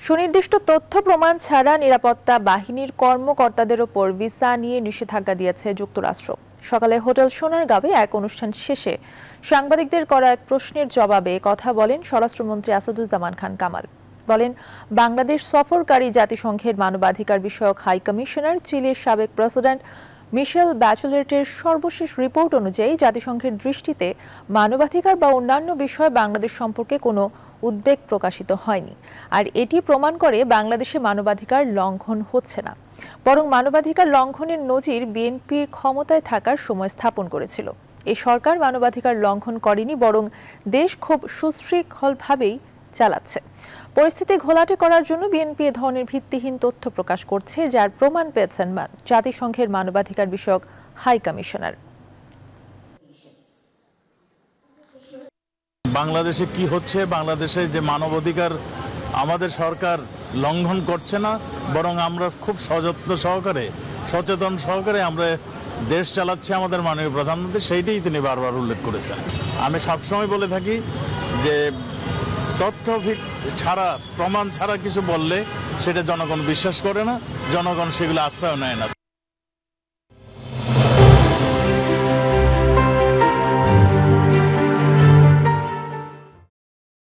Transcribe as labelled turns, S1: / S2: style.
S1: সুনির্দিষ্ট তথ্য প্রমাণ ছাড়া নিরাপত্তা বাহিনীর কর্মকর্তাদের ওপর ভিসা নিয়ে নিষেধাজ্ঞা দিয়েছে যুক্তরাষ্ট্র। সকালে হোটেল সোনারগাঁওয়ে এক অনুষ্ঠান শেষে সাংবাদিকদের করা এক প্রশ্নের জবাবে কথা বলেন স্বরাষ্ট্রমন্ত্রী আসাদুজ্জামান খান কামাল। বলেন, বাংলাদেশ সফরকারী জাতিসংঘের মানবাধিকার বিষয়ক হাই কমিশনার চিলির সাবেক প্রেসিডেন্ট মিশেল ব্যাচেলেটের সর্বশেষ রিপোর্ট অনুযায়ী জাতিসংঘের দৃষ্টিতে মানবাধিকার বা অন্যান্য বিষয়ে বাংলাদেশ সম্পর্কে কোনো উদ্বেগ প্রকাশিত হয়নি। আর এটি প্রমাণ করে বাংলাদেশে মানবাধিকার লঙ্ঘন হচ্ছে না, বরং মানবাধিকার লঙ্ঘনের নজির বিএনপির ক্ষমতায় থাকার সময় স্থাপন করেছিল। এই সরকার মানবাধিকার লঙ্ঘন করেনি, বরং দেশ খুব সুশৃঙ্খলভাবেই চালাচ্ছে। পরিস্থিতি ঘোলাটে করার জন্য বিএনপি এ ধরনের ভিত্তিহীন তথ্য প্রকাশ করছে, যার প্রমাণ পেয়েছেন জাতিসংঘের মানবাধিকার বিষয়ক হাই কমিশনার।
S2: বাংলাদেশে কি হচ্ছে, বাংলাদেশে যে মানবাধিকার আমাদের সরকার লঙ্ঘন করছে না, বরং আমরা খুব সযত্ন সহকারে সচেতন সহকারে আমরা দেশ চালাচ্ছি আমাদের মাননীয় প্রধানমন্ত্রী, সেইটাই তিনি বারবার উল্লেখ করেছেন। আমি সবসময় বলে থাকি যে তথ্য ছাড়া, প্রমাণ ছাড়া কিছু বললে সেটা জনগণ বিশ্বাস করে না, জনগণ সেগুলো আস্থাও নেয় না।